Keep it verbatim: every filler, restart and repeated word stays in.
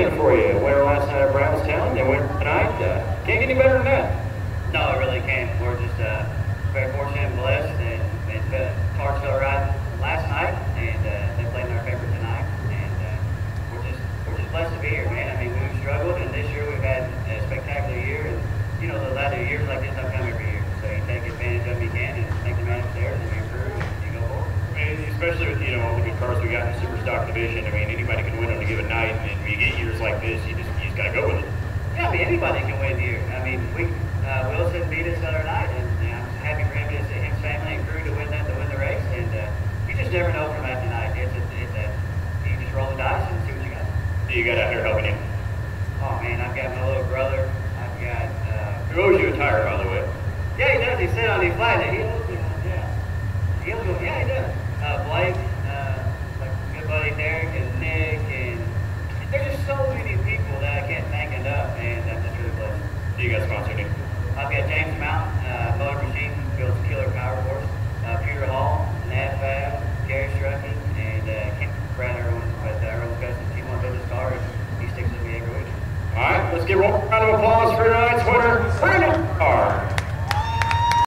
answer for you. Winner last night at Brownstown, and winner tonight. Uh, can't get any better than that. No, I really can't. We're just uh, very fortunate and blessed, and, and the cards fell right last night, and uh, they played in our favor tonight, and uh, we're just we're just blessed to be here, man. I mean, we've struggled, and this year we've had a spectacular year, and you know, the latter years like this don't come every year, so you take advantage of them you can, and make the man upstairs, and you improve, and you go forward. I mean, especially with, you know, all the good cars we got in the super stock division. I mean, anybody can win on a given night, and when you get years like this, you just you just gotta go with it. Yeah, I mean, anybody can win here. I mean, we uh, Wilson beat us the other night, and uh, I'm happy for him and his, his family and crew to win that, to win the race. And uh, you just never know from night to night. It's a, it's a, you just roll the dice and see what you got. Who you got out here helping you? Oh man, I've got my little brother. I've got. Uh, Who owes you a tire, by the way? Yeah, he does. He said on his flight that he owes me one. Yeah. He owes me one. Yeah, he does. Uh, Blake, uh, like good buddy Derek and Nick, and there's just so many people that I can't thank enough, and I'm just really blessed. Who you got sponsored in? I've got James Mountain, uh, Motor Machine, builds killer power horse, uh, Peter Hall, NAVFab, Gary Strucky, and uh, Ken Brad Irwin, but uh, Irwin's cousin. He wants to build his car, and he sticks with me every week. All right, let's give one round of applause for uh,